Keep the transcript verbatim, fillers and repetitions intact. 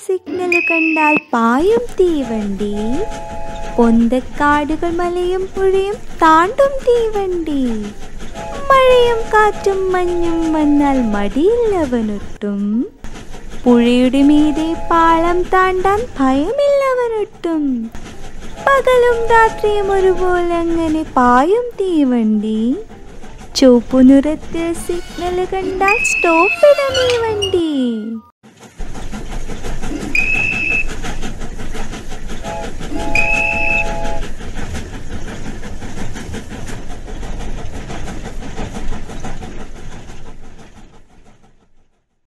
Signal കണ്ടാൽ പായും തീവണ്ടി, പൊന്തക്കാടുകൾ മലയും പുഴയും താണ്ടും തീവണ്ടി. മഴയും കാറ്റും മഞ്ഞും വന്നാൽ മടിയില്ലവനൊട്ടും, പുഴയുടെ മീതെ പാളം താണ്ടാൻ ഭയമില്ലവനൊട്ടും. പകലും രാത്രിയും ഒരുപോലെ അങ്ങനെ പായും തീവണ്ടി, ചുവപ്പു നിറത്തിൽ സിഗ്നൽ കണ്ടാൽ സ്റ്റോപ്പിടും ഈ വണ്ടി.